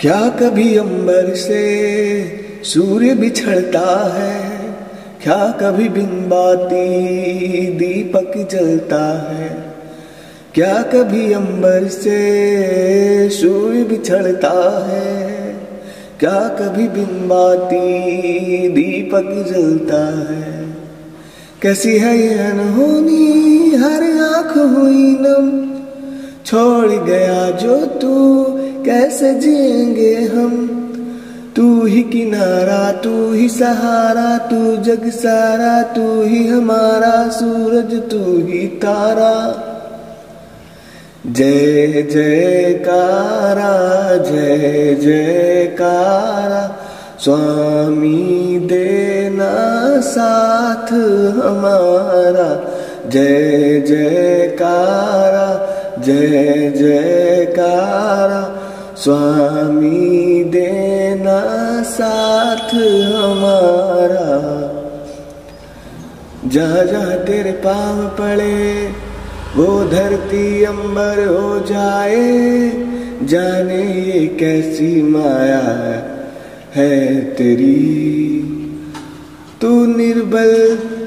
क्या कभी अंबर से सूर्य बिछड़ता है, क्या कभी बिन बाती दीपक जलता है। क्या कभी अंबर से सूर्य बिछड़ता है, क्या कभी बिन बाती दीपक जलता है। कैसी है ये अनहोनी हर आँख हुई नम, छोड़ गया जो तू कैसे जिएंगे हम। तू ही किनारा तू ही सहारा, तू जग सारा तू ही हमारा सूरज तू ही तारा। जय जयकारा जय जयकारा, स्वामी देना साथ हमारा। जय जयकारा जय जयकारा, स्वामी देना साथ हमारा। जहाँ जहाँ तेरे पाँव पड़े वो धरती अंबर हो जाए। जाने ये कैसी माया है तेरी, तू निर्बल